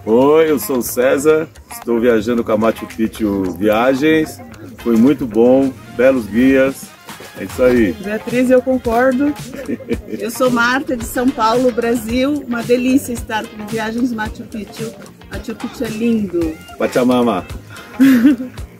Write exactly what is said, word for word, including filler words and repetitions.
Oi, eu sou o César, estou viajando com a Machu Picchu Viagens, foi muito bom, belos guias, é isso aí. Beatriz, eu concordo. Eu sou Marta, de São Paulo, Brasil, uma delícia estar com Viagens Machu Picchu. Machu Picchu é lindo. Pachamama.